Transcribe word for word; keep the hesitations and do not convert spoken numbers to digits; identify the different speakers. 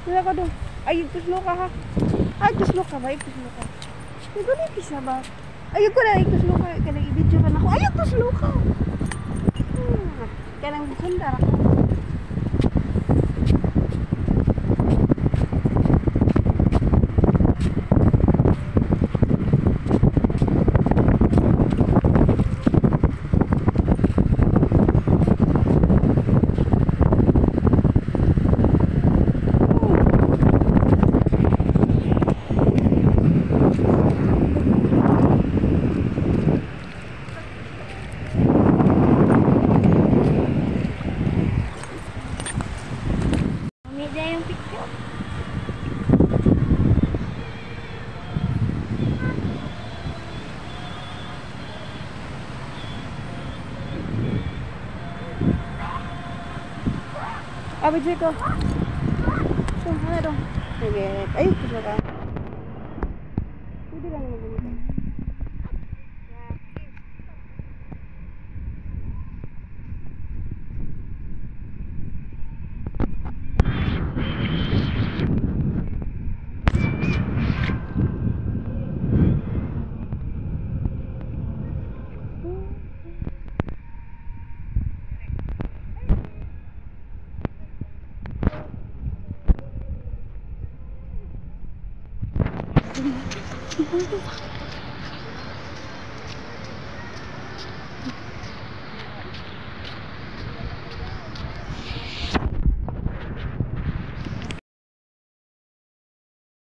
Speaker 1: Wala ka doon. Ay, kuslo ka ha. Ay, kuslo ka ba? Ay, kuslo ka. Ay, ganun kisa ba? Ay, ko na, ay, kuslo ka. Kanang i-video ka na ako. Ay, kuslo ka. Hmm. Kanang sundar ako. Abi Jeko. Tuh, mana dong? Oke, ayo kita kan. Pwede lang naman ganito.